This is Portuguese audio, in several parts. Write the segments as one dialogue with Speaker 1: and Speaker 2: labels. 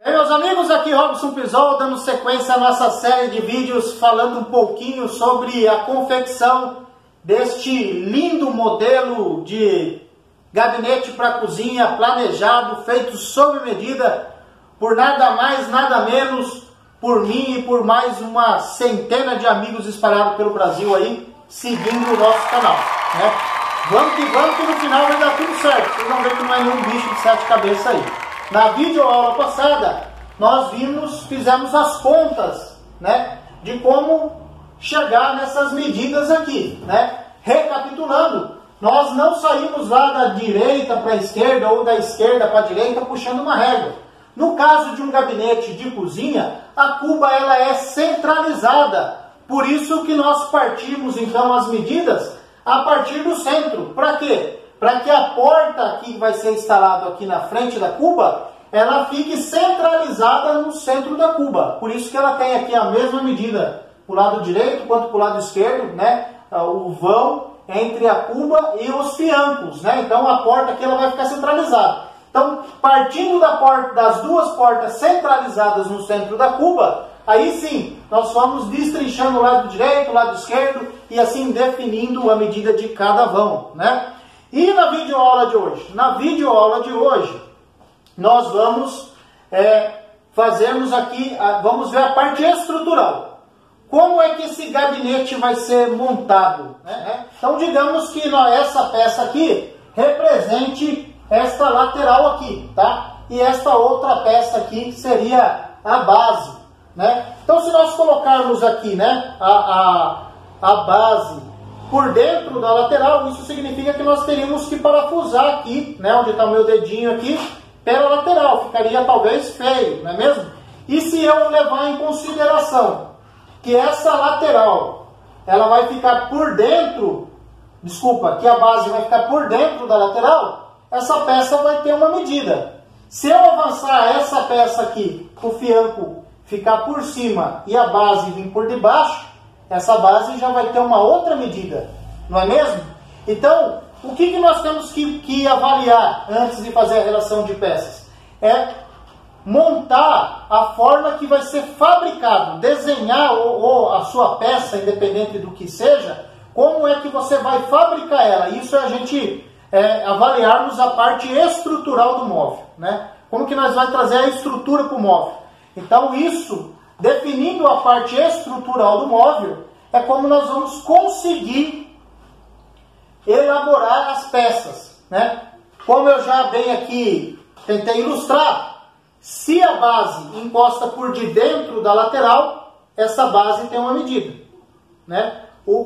Speaker 1: E meus amigos, aqui Robson Pisol, dando sequência à nossa série de vídeos falando um pouquinho sobre a confecção deste lindo modelo de gabinete para cozinha planejado, feito sob medida por nada mais, nada menos, por mim e por mais uma centena de amigos espalhados pelo Brasil aí, seguindo o nosso canal, né? Vamos que no final vai dar tudo certo. Vocês vão ver que não é nenhum bicho de 7 cabeças aí. Na videoaula passada, nós fizemos as contas, né, de como chegar nessas medidas aqui, né? Recapitulando, nós não saímos lá da direita para a esquerda ou da esquerda para a direita puxando uma régua. No caso de um gabinete de cozinha, a cuba ela é centralizada. Por isso que nós partimos então as medidas a partir do centro. Para quê? Para que a porta que vai ser instalada aqui na frente da cuba, ela fique centralizada no centro da cuba. Por isso que ela tem aqui a mesma medida para o lado direito quanto para o lado esquerdo, né? O vão entre a cuba e os fiancos, né? Então a porta aqui ela vai ficar centralizada. Então, partindo das duas portas centralizadas no centro da cuba, aí sim, nós vamos destrinchando o lado direito, o lado esquerdo e assim definindo a medida de cada vão, né? E na videoaula de hoje? Na videoaula de hoje, nós vamos fazermos aqui, vamos ver a parte estrutural. Como é que esse gabinete vai ser montado, né? Então, digamos que essa peça aqui represente esta lateral aqui, tá? E esta outra peça aqui seria a base, né? Então, se nós colocarmos aqui, né, a base por dentro da lateral, isso significa que nós teríamos que parafusar aqui, né, onde está o meu dedinho aqui, pela lateral. Ficaria talvez feio, não é mesmo? E se eu levar em consideração que essa lateral, ela vai ficar por dentro, que a base vai ficar por dentro da lateral, essa peça vai ter uma medida. Se eu avançar essa peça aqui, o fianco ficar por cima e a base vir por debaixo, essa base já vai ter uma outra medida, não é mesmo? Então, o que nós temos que avaliar antes de fazer a relação de peças? É montar a forma que vai ser fabricado, desenhar ou a sua peça, independente do que seja, como é que você vai fabricar ela. Isso é a gente avaliarmos a parte estrutural do móvel, né? Como que nós vamos trazer a estrutura para o móvel. Então isso, definindo a parte estrutural do móvel, é como nós vamos conseguir elaborar as peças, né? Como eu já bem aqui tentei ilustrar, se a base encosta por de dentro da lateral, essa base tem uma medida, né?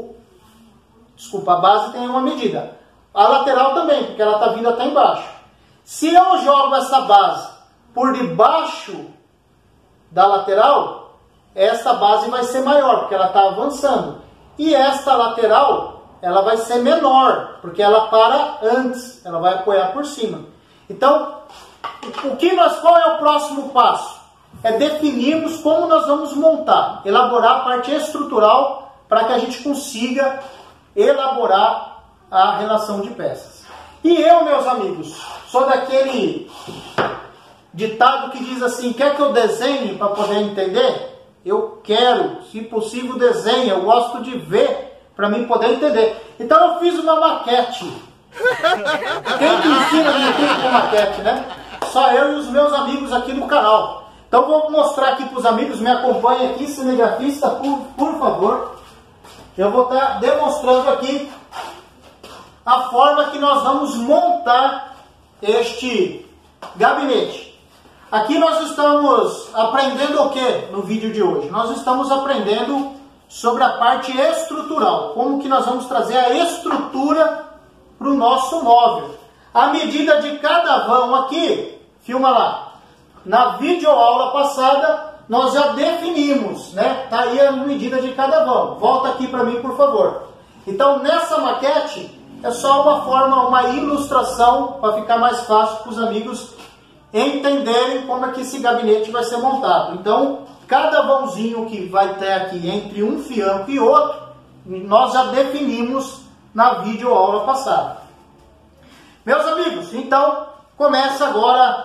Speaker 1: A base tem uma medida. A lateral também, porque ela está vindo até embaixo. Se eu jogo essa base por debaixo da lateral, essa base vai ser maior, porque ela está avançando. E esta lateral, ela vai ser menor, porque ela para antes, ela vai apoiar por cima. Então, qual é o próximo passo? É definirmos como nós vamos montar, elaborar a parte estrutural para que a gente consiga elaborar a relação de peças. E eu, meus amigos, sou daquele ditado que diz assim: quer que eu desenhe para poder entender? Eu quero, se possível, desenhe. Eu gosto de ver para mim poder entender. Então eu fiz uma maquete. Quem que ensina no YouTube com maquete, né? Só eu e os meus amigos aqui no canal. Então vou mostrar aqui para os amigos, me acompanhem aqui, cinegrafista, por favor. Eu vou estar demonstrando aqui a forma que nós vamos montar este gabinete. Aqui nós estamos aprendendo o que no vídeo de hoje? Nós estamos aprendendo sobre a parte estrutural. Como que nós vamos trazer a estrutura para o nosso móvel. A medida de cada vão aqui, filma lá. Na videoaula passada, nós já definimos, né? Tá aí a medida de cada vão. Volta aqui para mim, por favor. Então, nessa maquete, é só uma ilustração para ficar mais fácil para os amigos entenderem como é que esse gabinete vai ser montado. Então, cada vãozinho que vai ter aqui entre um fianco e outro, nós já definimos na videoaula passada. Meus amigos, então, começa agora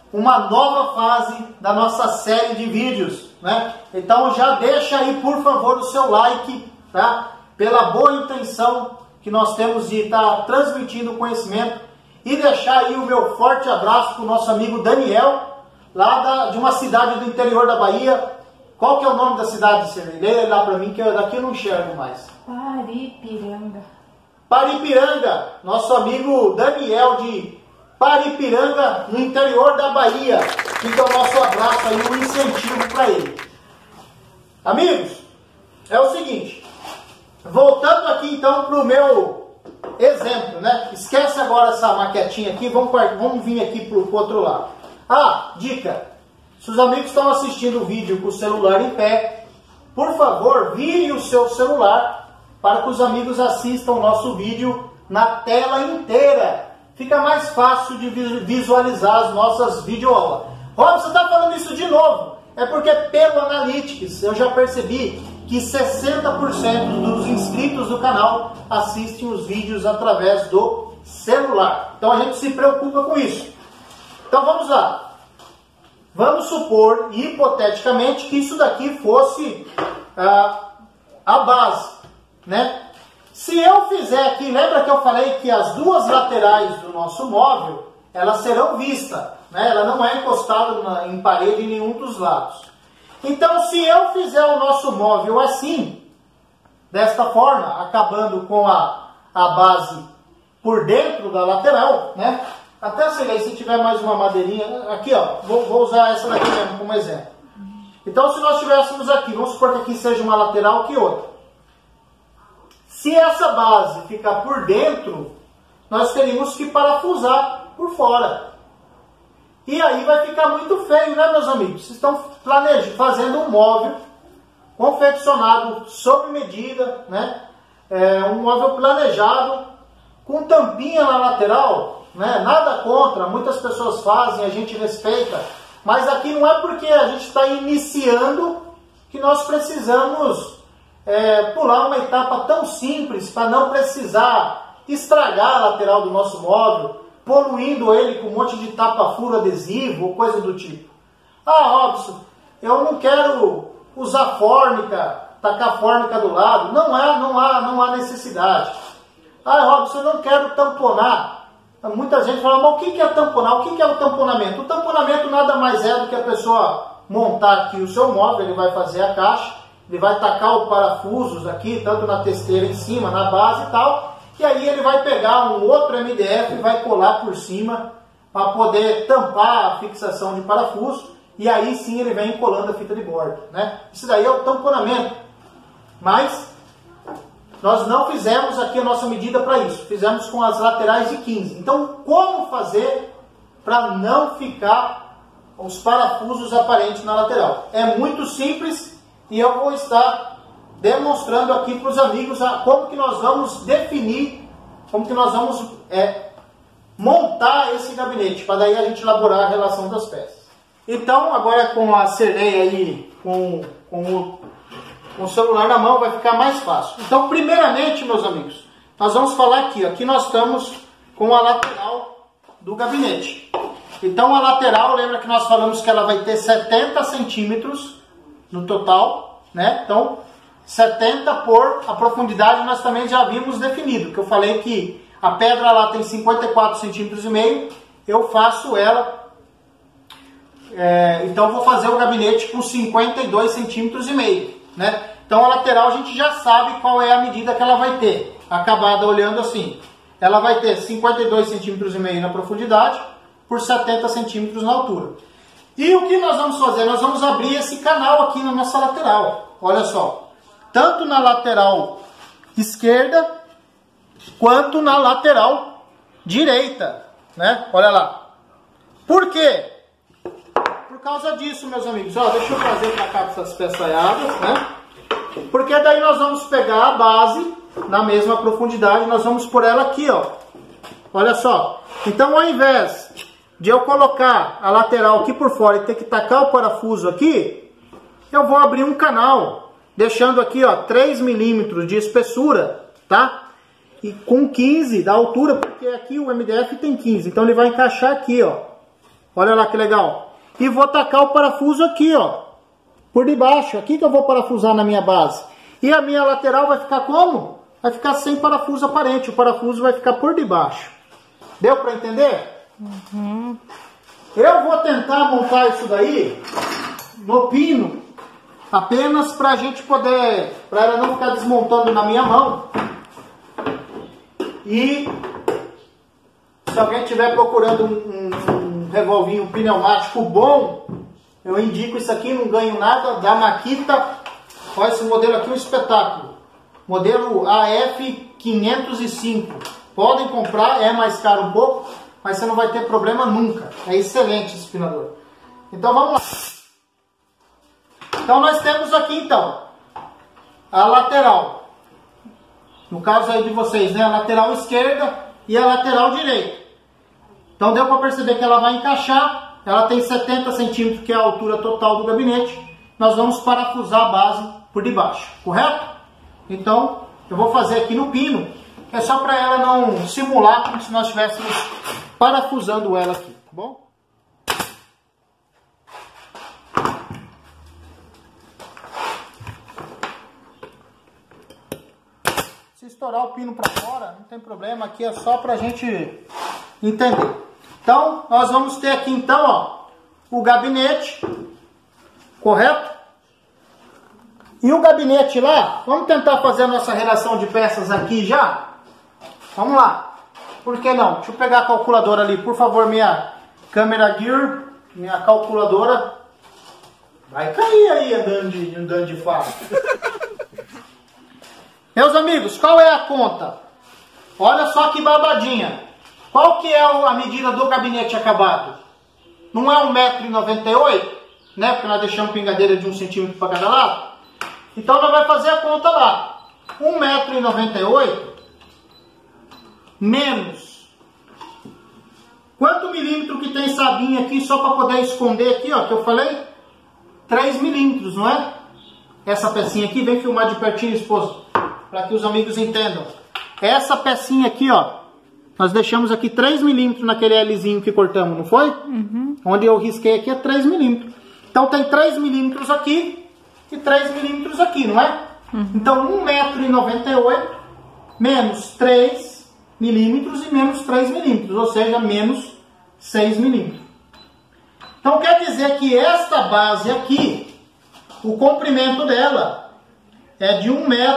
Speaker 1: uma nova fase da nossa série de vídeos, né? Então já deixa aí, por favor, o seu like, tá? Pela boa intenção que nós temos de estar transmitindo conhecimento, e deixar aí o meu forte abraço para o nosso amigo Daniel, lá de uma cidade do interior da Bahia. Qual que é o nome da cidade, Sirley? Leia lá para mim, que daqui eu não enxergo mais.
Speaker 2: Paripiranga.
Speaker 1: Paripiranga, nosso amigo Daniel de Paripiranga, no interior da Bahia. Fica o nosso abraço aí, um incentivo para ele. Amigos, é o seguinte, voltando aqui então para o meu exemplo, né? Esquece agora essa maquetinha aqui, vamos vir aqui para o outro lado. Ah, dica, se os amigos estão assistindo o vídeo com o celular em pé, por favor, vire o seu celular para que os amigos assistam o nosso vídeo na tela inteira. Fica mais fácil de visualizar as nossas videoaulas. Robson, você está falando isso de novo? É porque pelo Analytics eu já percebi que 60% dos inscritos do canal assistem os vídeos através do celular. Então a gente se preocupa com isso. Então vamos lá. Vamos supor, hipoteticamente, que isso daqui fosse a base, né? Se eu fizer aqui, lembra que eu falei que as duas laterais do nosso móvel, elas serão vistas, né? Ela não é encostada em parede em nenhum dos lados. Então, se eu fizer o nosso móvel assim, desta forma, acabando com a base por dentro da lateral, né? Até se tiver mais uma madeirinha, aqui ó, vou usar essa daqui mesmo como exemplo. Então, se nós tivéssemos aqui, vamos supor que aqui seja uma lateral que outra. Se essa base ficar por dentro, nós teríamos que parafusar por fora. E aí vai ficar muito feio, né, meus amigos? Vocês estão fazendo um móvel confeccionado sob medida, né? Um móvel planejado, com tampinha na lateral, né? Nada contra, muitas pessoas fazem, a gente respeita. Mas aqui não é porque a gente está iniciando que nós precisamos pular uma etapa tão simples para não precisar estragar a lateral do nosso móvel, poluindo ele com um monte de tapa-furo adesivo ou coisa do tipo. Ah, Robson, eu não quero usar fórmica, tacar fórmica do lado. Não há necessidade. Ah, Robson, eu não quero tamponar. Muita gente fala, mas o que é tamponar? O que é o tamponamento? O tamponamento nada mais é do que a pessoa montar aqui o seu móvel, ele vai fazer a caixa, ele vai tacar os parafusos aqui, tanto na testeira em cima, na base e tal, e aí ele vai pegar um outro MDF e vai colar por cima para poder tampar a fixação de parafuso, e aí sim ele vem colando a fita de bordo, né? Isso daí é o tamponamento. Mas nós não fizemos aqui a nossa medida para isso, fizemos com as laterais de 15. Então, como fazer para não ficar os parafusos aparentes na lateral? É muito simples. E eu vou estar demonstrando aqui para os amigos como que nós vamos definir, como que nós vamos montar esse gabinete, para daí a gente elaborar a relação das peças. Então, agora com a Sirley aí, com o celular na mão, vai ficar mais fácil. Então, primeiramente, meus amigos, nós vamos falar aqui. Aqui nós estamos com a lateral do gabinete. Então, a lateral, lembra que nós falamos que ela vai ter 70 centímetros no total, né? Então, 70 por a profundidade nós também já havíamos definido, que eu falei que a pedra lá tem 54 centímetros e meio, eu faço ela, então eu vou fazer o gabinete com 52 centímetros e meio, né? Então a lateral a gente já sabe qual é a medida que ela vai ter, acabada olhando assim, ela vai ter 52 centímetros e meio na profundidade por 70 centímetros na altura. E o que nós vamos fazer? Nós vamos abrir esse canal aqui na nossa lateral. Olha só. Tanto na lateral esquerda, quanto na lateral direita. Né? Olha lá. Por quê? Por causa disso, meus amigos. Ó, deixa eu trazer para cá essas peçaiadas. Né? Porque daí nós vamos pegar a base na mesma profundidade. Nós vamos por ela aqui. Ó. Olha só. Então, ao invés de eu colocar a lateral aqui por fora e ter que tacar o parafuso aqui, eu vou abrir um canal, deixando aqui, ó, 3 milímetros de espessura, tá? E com 15 da altura, porque aqui o MDF tem 15, então ele vai encaixar aqui, ó. Olha lá que legal. E vou tacar o parafuso aqui, ó. Por debaixo. Aqui que eu vou parafusar na minha base. E a minha lateral vai ficar como? Vai ficar sem parafuso aparente. O parafuso vai ficar por debaixo. Deu para entender?
Speaker 2: Uhum.
Speaker 1: Eu vou tentar montar isso daí no pino. Apenas para a gente poder... Para ela não ficar desmontando na minha mão. E... Se alguém estiver procurando um revolvinho pneumático bom, eu indico isso aqui, não ganho nada, da Makita. Olha esse modelo aqui, um espetáculo. Modelo AF505. Podem comprar, é mais caro um pouco, mas você não vai ter problema nunca. É excelente esse pinador. Então vamos lá. Então nós temos aqui então a lateral. No caso aí de vocês, né? A lateral esquerda e a lateral direita. Então deu para perceber que ela vai encaixar. Ela tem 70 centímetros, que é a altura total do gabinete. Nós vamos parafusar a base por debaixo, correto? Então eu vou fazer aqui no pino. É só para ela não simular como se nós estivéssemos parafusando ela aqui, tá bom? Se estourar o pino para fora, não tem problema. Aqui é só para a gente entender. Então, nós vamos ter aqui, então, ó, o gabinete, correto? E o gabinete lá, vamos tentar fazer a nossa relação de peças aqui já? Vamos lá. Por que não? Deixa eu pegar a calculadora ali, por favor, minha câmera gear, minha calculadora. Vai cair aí andando de fato. Meus amigos, qual é a conta? Olha só que babadinha. Qual que é a medida do gabinete acabado? Não é 1,98 m, né? Porque nós deixamos pingadeira de 1 centímetro para cada lado. Então nós vamos fazer a conta lá. 1,98 m menos. Quanto milímetro que tem sabinha aqui, só para poder esconder aqui, ó, que eu falei? 3 milímetros, não é? Essa pecinha aqui, vem filmar de pertinho, esposo, para que os amigos entendam. Essa pecinha aqui, ó, nós deixamos aqui 3 milímetros naquele Lzinho que cortamos, não foi?
Speaker 2: Uhum.
Speaker 1: Onde eu risquei aqui é 3 milímetros. Então tem 3 milímetros aqui e 3 milímetros aqui, não é?
Speaker 2: Uhum.
Speaker 1: Então 1,98 m menos 3 milímetros e menos 3 milímetros, ou seja, menos 6 milímetros. Então quer dizer que esta base aqui, o comprimento dela é de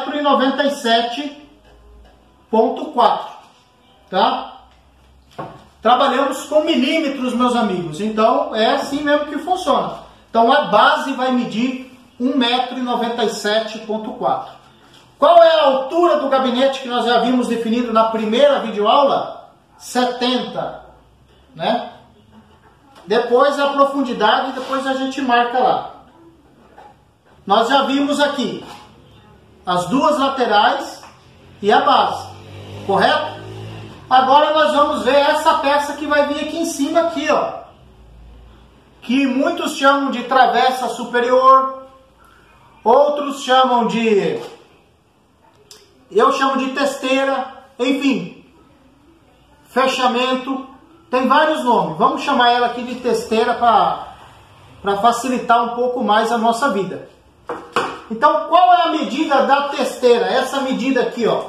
Speaker 1: 1,97,4 m. Tá? Trabalhamos com milímetros, meus amigos. Então é assim mesmo que funciona. Então a base vai medir 1,97,4 m. Qual é a altura do gabinete que nós já vimos definido na primeira videoaula? 70, né? Depois a profundidade, depois a gente marca lá. Nós já vimos aqui as duas laterais e a base, correto? Agora nós vamos ver essa peça que vai vir aqui em cima, aqui, ó. Que muitos chamam de travessa superior, outros chamam de... eu chamo de testeira, enfim. Fechamento, tem vários nomes. Vamos chamar ela aqui de testeira para facilitar um pouco mais a nossa vida. Então, qual é a medida da testeira? Essa medida aqui, ó.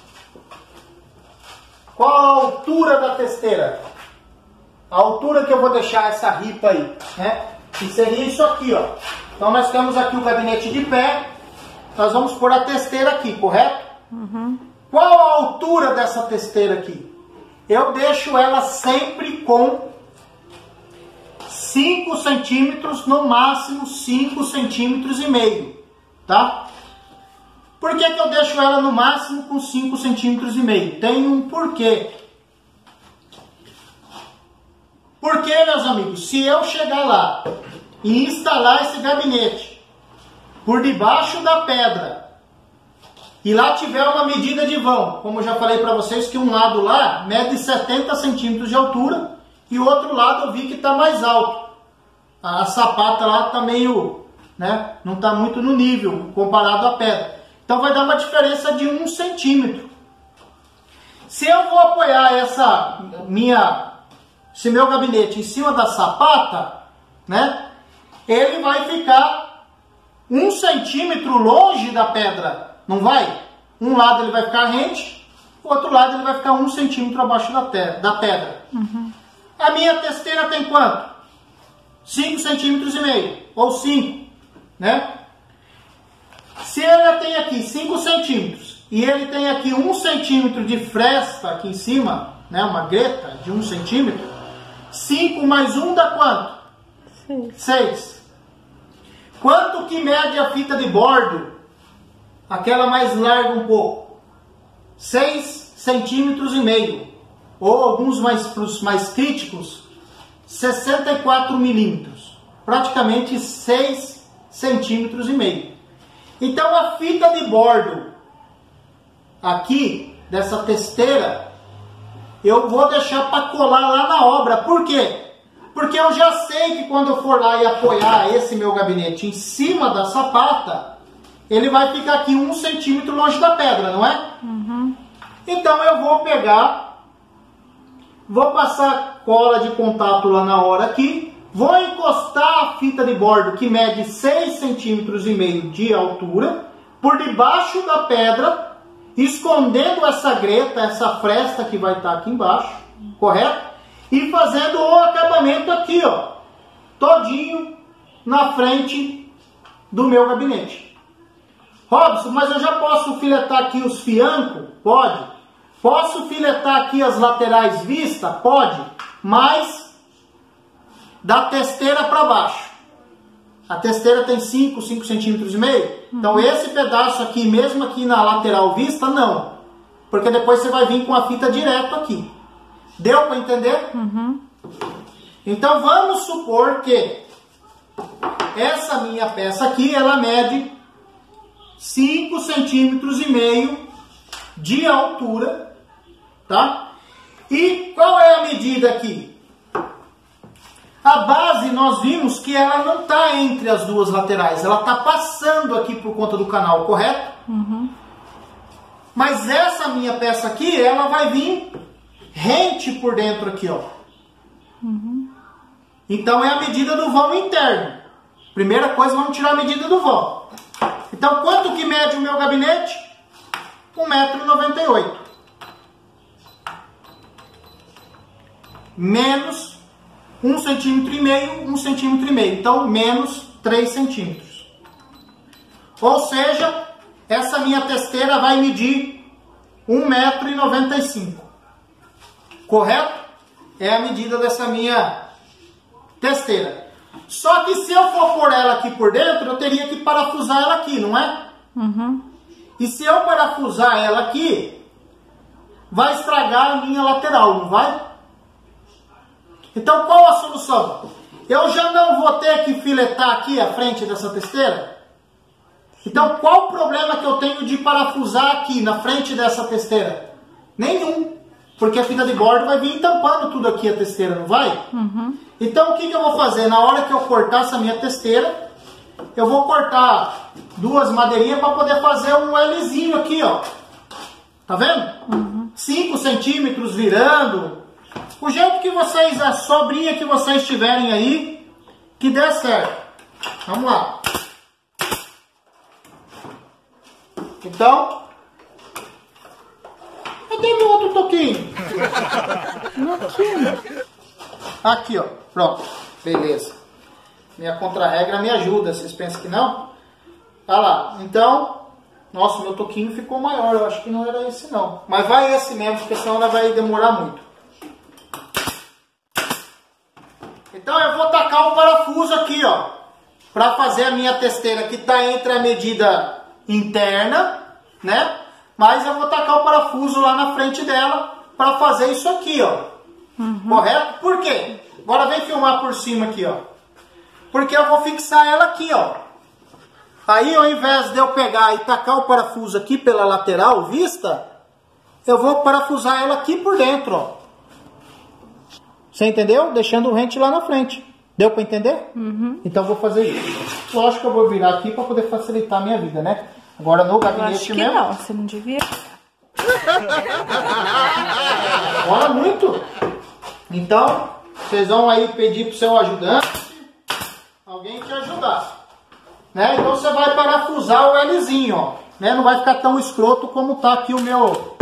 Speaker 1: Qual a altura da testeira? A altura que eu vou deixar essa ripa aí, né? Que seria isso aqui, ó. Então nós temos aqui o gabinete de pé. Nós vamos pôr a testeira aqui, correto?
Speaker 2: Uhum.
Speaker 1: Qual a altura dessa testeira aqui? Eu deixo ela sempre com 5 centímetros, no máximo 5 centímetros e meio, tá? Por que que eu deixo ela no máximo com 5 centímetros e meio? Tem um porquê. Porque, meus amigos, se eu chegar lá e instalar esse gabinete por debaixo da pedra e lá tiver uma medida de vão, como eu já falei para vocês, que um lado lá mede 70 centímetros de altura e o outro lado eu vi que está mais alto. A sapata lá está meio, né, não está muito no nível comparado à pedra. Então vai dar uma diferença de 1 centímetro. Se eu vou apoiar essa minha esse meu gabinete em cima da sapata, né? Ele vai ficar 1 centímetro longe da pedra, não vai? Um lado ele vai ficar rente, o outro lado ele vai ficar 1 centímetro abaixo da pedra. A minha testeira tem quanto? 5 centímetros e meio, ou 5, né? Se ela tem aqui 5 centímetros e ele tem aqui 1 centímetro de fresta aqui em cima, né? Uma greta de 1 centímetro, 5 mais 1 dá quanto? 6. Quanto que mede a fita de bordo? Aquela mais larga um pouco. 6 centímetros e meio. Ou alguns mais críticos, 64 milímetros. Praticamente 6 centímetros e meio. Então a fita de bordo aqui, dessa testeira, eu vou deixar para colar lá na obra. Por quê? Porque eu já sei que quando eu for lá e apoiar esse meu gabinete em cima da sapata, ele vai ficar aqui 1 centímetro longe da pedra, não é? Então eu vou pegar, vou passar cola de contato lá na hora aqui, vou encostar a fita de bordo que mede 6 centímetros e meio de altura, por debaixo da pedra, escondendo essa greta, essa fresta que vai estar aqui embaixo, correto? E fazendo o acabamento aqui, ó, todinho na frente do meu gabinete. Robson, mas eu já posso filetar aqui os fiancos? Pode. Posso filetar aqui as laterais vistas? Pode. Mas da testeira para baixo. A testeira tem 5 centímetros e meio. Então esse pedaço aqui, mesmo aqui na lateral vista, não. Porque depois você vai vir com a fita direto aqui. Deu para entender? Então vamos supor que essa minha peça aqui, ela mede 5 centímetros e meio de altura, tá? E qual é a medida aqui? A base nós vimos que ela não está entre as duas laterais, ela está passando aqui por conta do canal, correto? Mas essa minha peça aqui, ela vai vir rente por dentro aqui, ó. Então é a medida do vão interno. Primeira coisa, vamos tirar a medida do vão. Então quanto que mede o meu gabinete? 1,98 m. Menos 1,5 cm, 1,5 cm. Então menos 3 centímetros. Ou seja, essa minha testeira vai medir 1,95 m. Correto? É a medida dessa minha testeira. Só que se eu for pôr ela aqui por dentro, eu teria que parafusar ela aqui, não é? E se eu parafusar ela aqui, vai estragar a minha lateral, não vai? Então qual a solução? Eu já não vou ter que filetar aqui a frente dessa testeira? Então qual o problema que eu tenho de parafusar aqui na frente dessa testeira? Nenhum. Porque a fita de bordo vai vir tampando tudo aqui a testeira, não vai? Então o que eu vou fazer? Na hora que eu cortar essa minha testeira, eu vou cortar 2 madeirinhas para poder fazer um Lzinho aqui, ó. Tá vendo? 5 centímetros virando. O jeito que vocês, a sobrinha que vocês tiverem aí, que der certo. Vamos lá. Então, cadê meu outro toquinho? Aqui, ó. Pronto. Beleza. Minha contra-regra me ajuda. Vocês pensam que não? Olha lá. Então, nossa, meu toquinho ficou maior. Eu acho que não era esse, não. Mas vai esse mesmo, porque senão ela vai demorar muito. Então, eu vou tacar o parafuso aqui, ó. Para fazer a minha testeira, que está entre a medida interna, né? Mas eu vou tacar o parafuso lá na frente dela para fazer isso aqui, ó. Correto? Por quê? Agora vem filmar por cima aqui, ó. Porque eu vou fixar ela aqui, ó. Aí, ao invés de eu pegar e tacar o parafuso aqui pela lateral vista, eu vou parafusar ela aqui por dentro, ó. Você entendeu? Deixando o rente lá na frente. Deu para entender? Então eu vou fazer isso. Lógico que eu vou virar aqui para poder facilitar a minha vida, né? Agora no gabinete
Speaker 2: acho que
Speaker 1: mesmo.
Speaker 2: Não, você não devia.
Speaker 1: Olha muito. Então, vocês vão aí pedir pro seu ajudante, alguém te ajudar, né? Então você vai parafusar o Lzinho, ó, né? Não vai ficar tão escroto como tá aqui o meu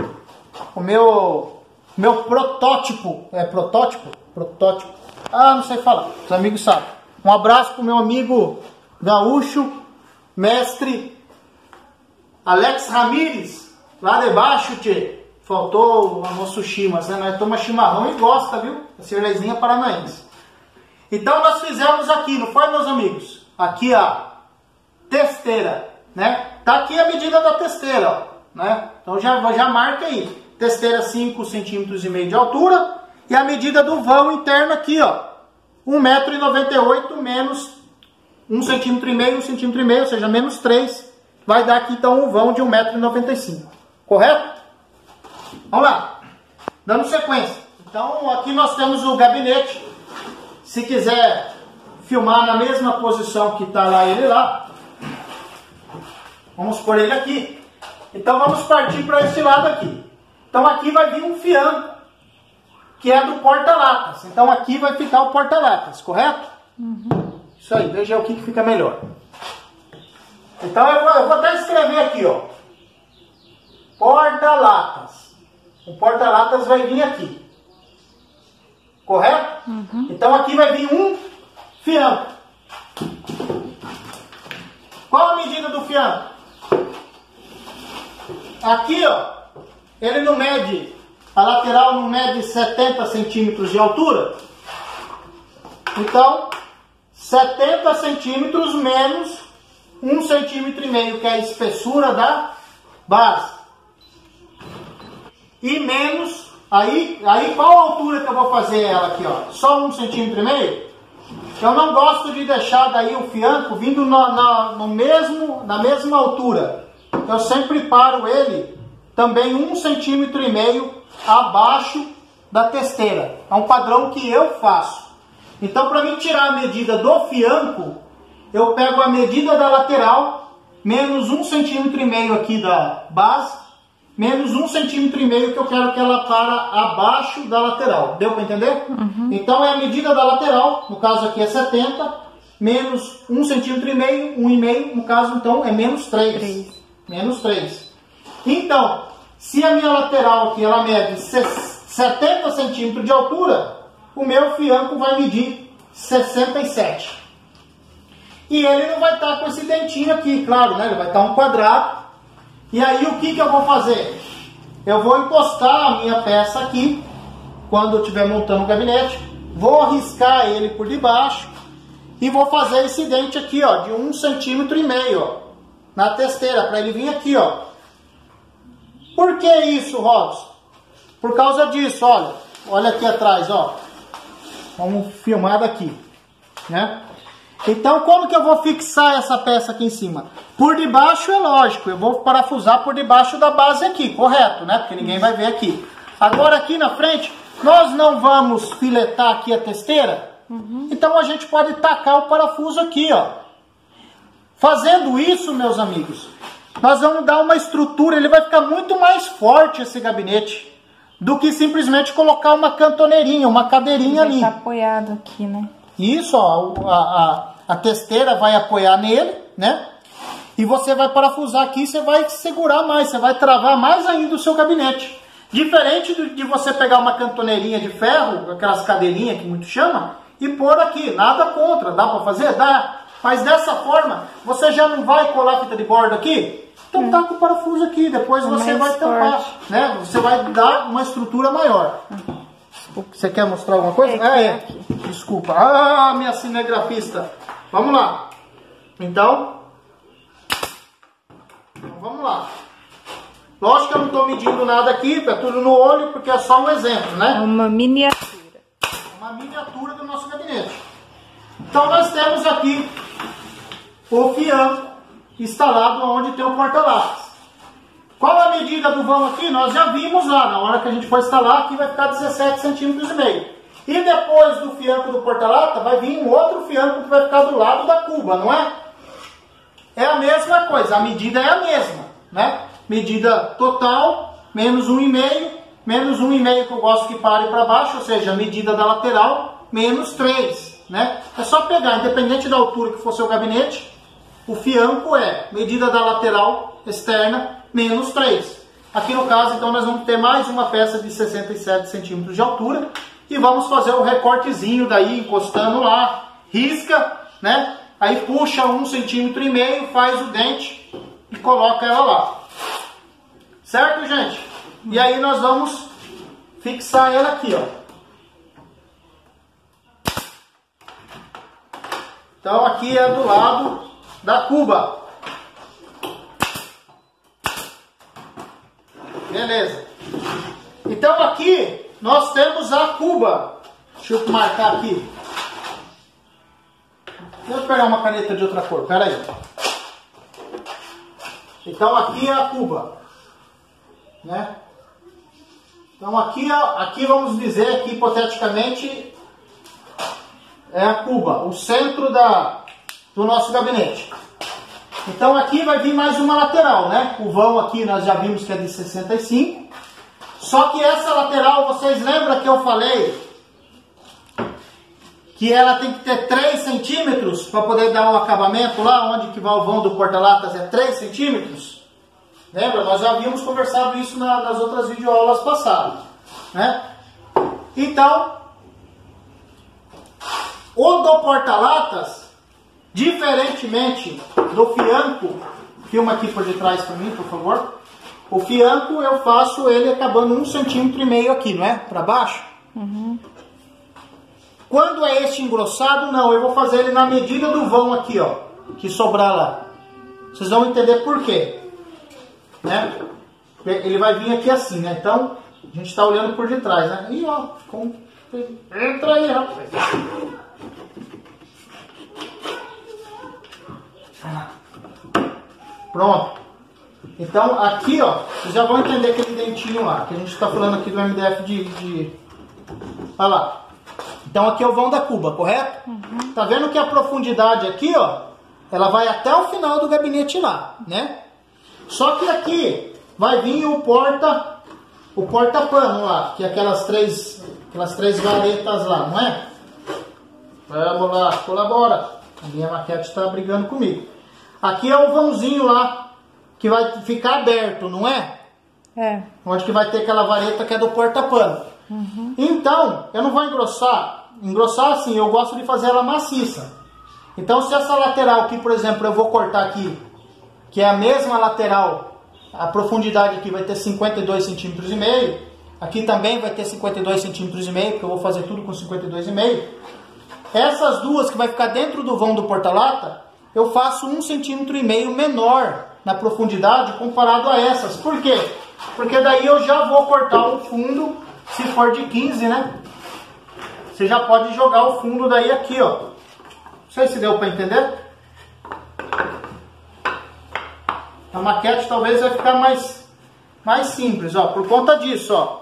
Speaker 1: protótipo. É protótipo? Protótipo. Ah, não sei falar. Os amigos sabem. Um abraço pro meu amigo gaúcho, mestre Alex Ramírez, lá debaixo, tchê. Faltou o almoço chimas, né? Nós tomamos chimarrão e gosta, viu? A cervezinha paranaense. Então nós fizemos aqui, não foi, meus amigos? Aqui a testeira, né? Tá aqui a medida da testeira, ó, né? Então já marca aí. Testeira 5,5 cm de altura. E a medida do vão interno aqui, ó. 1,98 m menos 1,5 cm, 1,5 cm, ou seja, menos 3. Vai dar aqui então um vão de 1,95 m. Correto? Vamos lá. Dando sequência. Então aqui nós temos o gabinete. Se quiser filmar na mesma posição que está lá ele lá, vamos pôr ele aqui. Então vamos partir para esse lado aqui. Então aqui vai vir um fianco, que é do porta-latas. Então aqui vai ficar o porta-latas, correto? Uhum. Isso aí, veja o que fica melhor. Então eu vou até escrever aqui, ó. Porta-latas. O porta-latas vai vir aqui. Correto? Uhum. Então aqui vai vir um fianco. Qual a medida do fianco? Aqui, ó, ele não mede, a lateral não mede 70 centímetros de altura. Então, 70 centímetros menos 1,5 cm, que é a espessura da base. E menos, aí qual a altura que eu vou fazer ela aqui, ó? Só 1,5 cm? Eu não gosto de deixar daí o fianco vindo na mesma altura. Eu sempre paro ele também 1,5 cm abaixo da testeira. É um padrão que eu faço. Então, para mim tirar a medida do fianco, eu pego a medida da lateral, menos 1,5 cm aqui da base, menos 1,5 cm que eu quero que ela para abaixo da lateral. Deu para entender? Uhum. Então é a medida da lateral, no caso aqui é 70, menos 1,5 cm, 1,5, no caso então é menos 3. Menos 3. Então, se a minha lateral aqui ela mede 70 centímetros de altura, o meu fianco vai medir 67. E ele não vai estar com esse dentinho aqui, claro, né? Ele vai estar um quadrado. E aí o que eu vou fazer? Eu vou encostar a minha peça aqui, quando eu estiver montando o gabinete, vou arriscar ele por debaixo e vou fazer esse dente aqui, ó, de 1,5 cm, ó, na testeira, para ele vir aqui, ó. Por que isso, Robson? Por causa disso, olha aqui atrás, ó. Vamos filmar daqui, né? Então, como que eu vou fixar essa peça aqui em cima? Por debaixo é lógico, eu vou parafusar por debaixo da base aqui, correto, né? Porque ninguém vai ver aqui. Agora aqui na frente, nós não vamos filetar aqui a testeira, então a gente pode tacar o parafuso aqui, ó. Fazendo isso, meus amigos, nós vamos dar uma estrutura, ele vai ficar muito mais forte esse gabinete, do que simplesmente colocar uma cantoneirinha, uma cadeirinha ali.
Speaker 2: Vai ficar apoiado aqui, né?
Speaker 1: Isso, ó, a testeira vai apoiar nele, né? E você vai parafusar aqui, você vai segurar mais, você vai travar mais ainda o seu gabinete. Diferente de você pegar uma cantoneirinha de ferro, aquelas cadeirinhas que muito chama, e pôr aqui. Nada contra, dá para fazer? Dá. Mas dessa forma, você já não vai colar fita de bordo aqui? Então tá com o parafuso aqui, depois você vai tampar, né? Você vai dar uma estrutura maior. Você quer mostrar alguma coisa? Desculpa. Ah, minha cinegrafista. Vamos lá. Então, vamos lá. Lógico que eu não estou medindo nada aqui, tá tudo no olho, porque é só um exemplo, né?
Speaker 2: Uma miniatura.
Speaker 1: Uma miniatura do nosso gabinete. Então nós temos aqui o fianco instalado onde tem o porta-lápis. Qual a medida do vão aqui? Nós já vimos lá, na hora que a gente for instalar, aqui vai ficar 17,5 centímetros. E depois do fianco do porta-lata, vai vir um outro fianco que vai ficar do lado da cuba, não é? É a mesma coisa, a medida é a mesma, né? Medida total, menos 1,5, menos 1,5 que eu gosto que pare para baixo, ou seja, a medida da lateral, menos 3, né? É só pegar, independente da altura que for seu gabinete, o fianco é medida da lateral externa menos 3. Aqui no caso, então, nós vamos ter mais uma peça de 67 centímetros de altura e vamos fazer o recortezinho daí, encostando lá, risca, né? Aí puxa 1,5 centímetros, faz o dente e coloca ela lá. Certo, gente? E aí nós vamos fixar ela aqui, ó. Então aqui é do lado da cuba. Beleza. Então aqui nós temos a cuba. Deixa eu marcar aqui. Deixa eu pegar uma caneta de outra cor. Pera aí. Então aqui é a cuba, né? Então aqui vamos dizer que hipoteticamente é a cuba, o centro do nosso gabinete. Então aqui vai vir mais uma lateral, né? O vão aqui nós já vimos que é de 65. Só que essa lateral, vocês lembram que eu falei que ela tem que ter 3 centímetros para poder dar um acabamento lá, onde que vai o vão do porta-latas é 3 centímetros? Lembra? Nós já havíamos conversado isso nas outras videoaulas passadas, né? Então, o do porta-latas, diferentemente do fianco, filma aqui por detrás para mim, por favor. O fianco eu faço ele acabando 1,5 centímetros aqui, não é? Para baixo.
Speaker 2: Uhum.
Speaker 1: Quando é este engrossado, não, eu vou fazer ele na medida do vão aqui, ó, que sobrar lá. Vocês vão entender por quê, né? Ele vai vir aqui assim, né? Então, a gente está olhando por detrás, né? E ó, entra aí, rapaz. Pronto. Então, aqui, ó, vocês já vão entender aquele dentinho lá, que a gente está falando aqui do MDF Olha lá. Então, aqui é o vão da cuba, correto? Uhum. Tá vendo que a profundidade aqui, ó, ela vai até o final do gabinete lá, né? Só que aqui vai vir o porta-pano lá, que é aquelas três varetas lá, não é? Vamos lá, colabora. A minha maquete está brigando comigo. Aqui é o vãozinho lá, que vai ficar aberto, não é?
Speaker 2: É.
Speaker 1: Onde que vai ter aquela vareta que é do porta-pano.
Speaker 2: Uhum.
Speaker 1: Então, eu não vou engrossar. Engrossar assim, eu gosto de fazer ela maciça. Então, se essa lateral aqui, por exemplo, eu vou cortar aqui, que é a mesma lateral, a profundidade aqui vai ter 52,5 centímetros. Aqui também vai ter 52,5 centímetros, porque eu vou fazer tudo com 52,5. Essas duas que vai ficar dentro do vão do porta-lata, eu faço 1,5 centímetro menor na profundidade comparado a essas. Por quê? Porque daí eu já vou cortar o fundo, se for de 15, né? Você já pode jogar o fundo daí aqui, ó. Não sei se deu para entender. A maquete talvez vai ficar mais simples, ó, por conta disso, ó.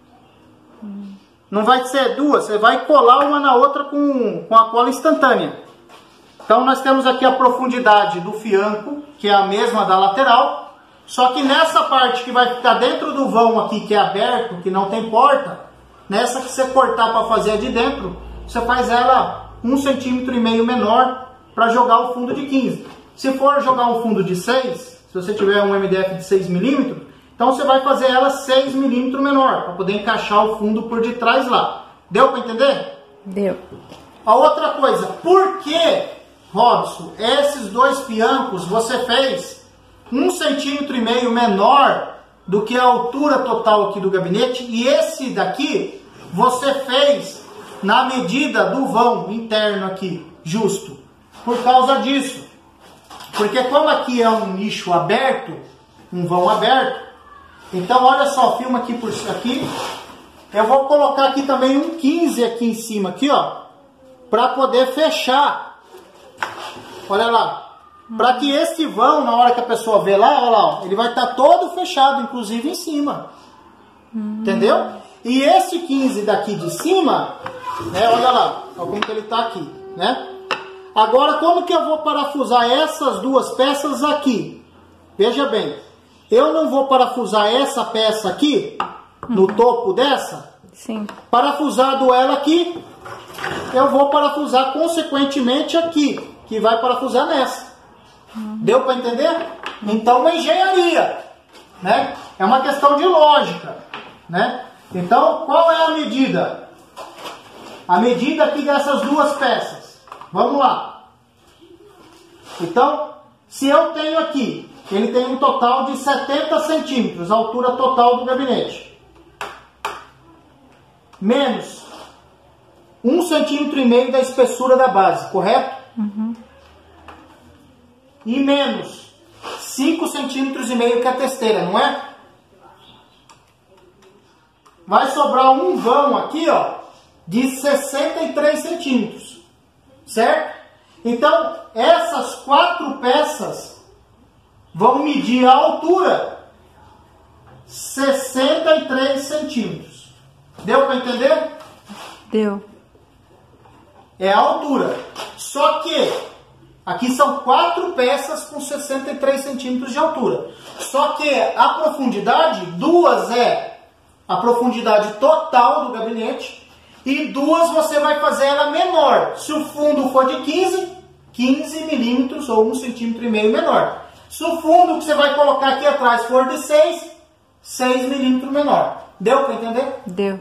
Speaker 1: Não vai ser duas, você vai colar uma na outra com a cola instantânea. Então nós temos aqui a profundidade do fianco, que é a mesma da lateral, só que nessa parte que vai ficar dentro do vão aqui, que é aberto, que não tem porta, nessa que você cortar para fazer a de dentro, você faz ela 1,5 centímetro menor para jogar o fundo de 15. Se for jogar um fundo de 6, se você tiver um MDF de 6 milímetros, então você vai fazer ela 6 milímetros menor, para poder encaixar o fundo por detrás lá. Deu para entender?
Speaker 2: Deu.
Speaker 1: A outra coisa, por que, Robson, esses dois fiancos você fez 1,5 centímetro menor do que a altura total aqui do gabinete, e esse daqui você fez na medida do vão interno aqui, justo, por causa disso. Porque como aqui é um nicho aberto, um vão aberto, então olha só, filma aqui por aqui, eu vou colocar aqui também um 15 aqui em cima, aqui ó, para poder fechar, olha lá. Para que este vão, na hora que a pessoa vê lá, olha lá, ó, ele vai estar todo fechado, inclusive em cima. Entendeu? E esse 15 daqui de cima, né, olha lá, olha como que ele está aqui, né? Agora, como que eu vou parafusar essas duas peças aqui? Veja bem, eu não vou parafusar essa peça aqui, no topo dessa,
Speaker 2: sim,
Speaker 1: parafusado ela aqui, eu vou parafusar consequentemente aqui, que vai parafusar nessa. Deu para entender? Então, uma engenharia, né? É uma questão de lógica, né? Então, qual é a medida? A medida aqui dessas duas peças. Vamos lá. Então, se eu tenho aqui, ele tem um total de 70 centímetros, a altura total do gabinete. Menos 1,5 cm da espessura da base, correto?
Speaker 2: Uhum.
Speaker 1: E menos 5,5 cm que é a testeira, não é? Vai sobrar um vão aqui, ó, de 63 centímetros, certo? Então, essas 4 peças vão medir a altura 63 centímetros. Deu para entender?
Speaker 2: Deu.
Speaker 1: É a altura. Só que aqui são 4 peças com 63 centímetros de altura. Só que a profundidade, 2 é a profundidade total do gabinete e 2 você vai fazer ela menor. Se o fundo for de 15 milímetros ou 1,5 cm menor. Se o fundo que você vai colocar aqui atrás for de 6 milímetros menor. Deu para entender?
Speaker 2: Deu.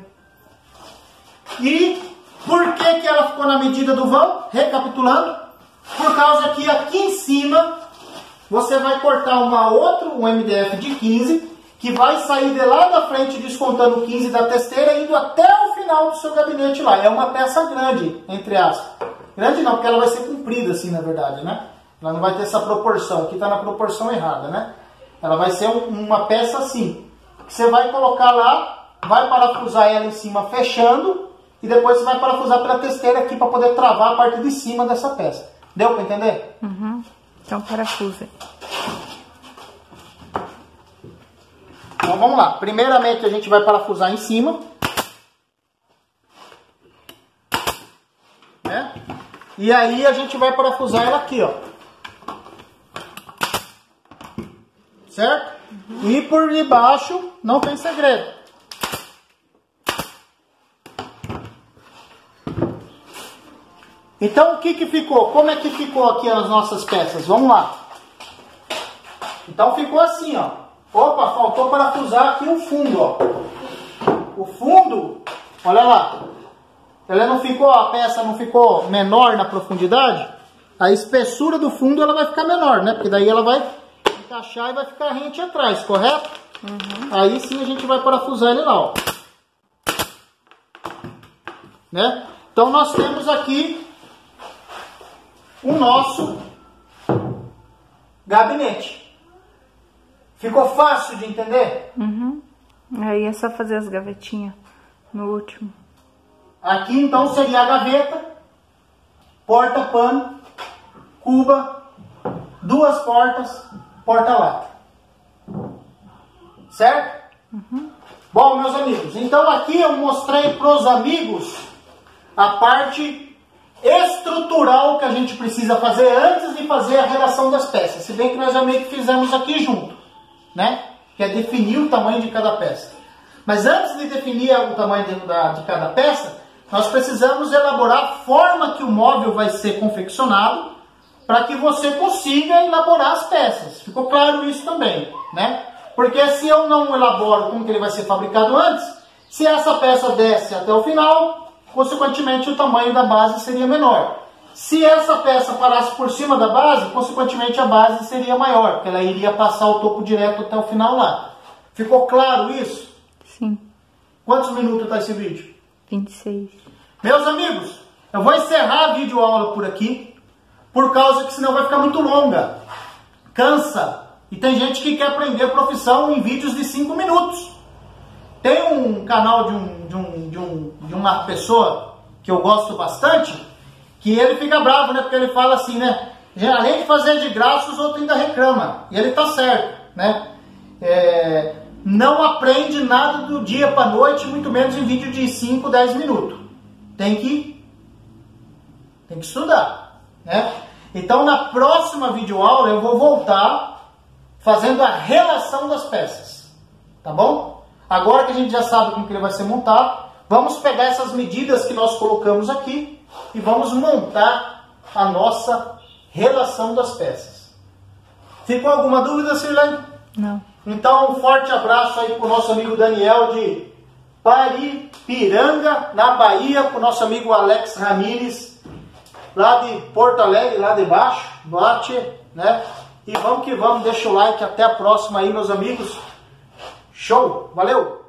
Speaker 1: E por que ela ficou na medida do vão? Recapitulando. Por causa que aqui em cima você vai cortar um MDF de 15, que vai sair de lá da frente descontando 15 da testeira, indo até o final do seu gabinete lá. É uma peça grande, entre aspas. Grande não, porque ela vai ser comprida assim, na verdade, né? Ela não vai ter essa proporção. Aqui está na proporção errada, né? Ela vai ser uma peça assim. Que você vai colocar lá, vai parafusar ela em cima fechando, e depois você vai parafusar pela testeira aqui para poder travar a parte de cima dessa peça. Deu para entender?
Speaker 2: Uhum. Então parafusa.
Speaker 1: Então vamos lá. Primeiramente a gente vai parafusar em cima. Né? E aí a gente vai parafusar ela aqui, ó. Certo? Uhum. E por debaixo não tem segredo. Então o que ficou? Como é que ficou aqui as nossas peças? Vamos lá. Então ficou assim, ó. Opa, faltou parafusar aqui o fundo, ó. O fundo, olha lá. Ela não ficou, a peça não ficou menor na profundidade. A espessura do fundo ela vai ficar menor, né? Porque daí ela vai encaixar e vai ficar rente atrás, correto? Uhum. Aí sim a gente vai parafusar ele lá, ó. Né? Então nós temos aqui o nosso gabinete. Ficou fácil de entender?
Speaker 2: Uhum. Aí é só fazer as gavetinhas no último.
Speaker 1: Aqui então seria a gaveta, porta-pano, cuba, 2 portas, porta-lata. Certo?
Speaker 2: Uhum.
Speaker 1: Bom, meus amigos, então aqui eu mostrei para os amigos a parte estrutural que a gente precisa fazer antes de fazer a relação das peças. Se bem que nós já meio que fizemos aqui junto, né? Que é definir o tamanho de cada peça. Mas antes de definir o tamanho de cada peça, nós precisamos elaborar a forma que o móvel vai ser confeccionado para que você consiga elaborar as peças. Ficou claro isso também, né? Porque se eu não elaboro como que ele vai ser fabricado antes, se essa peça desce até o final, consequentemente o tamanho da base seria menor. Se essa peça parasse por cima da base, consequentemente a base seria maior, porque ela iria passar o topo direto até o final lá. Ficou claro isso?
Speaker 2: Sim.
Speaker 1: Quantos minutos está esse vídeo?
Speaker 2: 26.
Speaker 1: Meus amigos, eu vou encerrar a videoaula por aqui, por causa que senão vai ficar muito longa. Cansa. E tem gente que quer aprender profissão em vídeos de 5 minutos. Tem um canal de uma pessoa que eu gosto bastante, que ele fica bravo, né? Porque ele fala assim, né? Além de fazer de graça, os outros ainda reclamam. E ele tá certo, né? Não aprende nada do dia para noite, muito menos em vídeo de 5, 10 minutos. Tem que estudar, né? Então, na próxima videoaula, eu vou voltar fazendo a relação das peças, tá bom? Agora que a gente já sabe como que ele vai ser montado, vamos pegar essas medidas que nós colocamos aqui e vamos montar a nossa relação das peças. Ficou alguma dúvida, Sirlene?
Speaker 2: Não.
Speaker 1: Então, um forte abraço aí para o nosso amigo Daniel de Paripiranga, na Bahia, para o nosso amigo Alex Ramires, lá de Porto Alegre, lá de baixo, bate, né? E vamos que vamos, deixa o like, até a próxima aí, meus amigos. Show, valeu!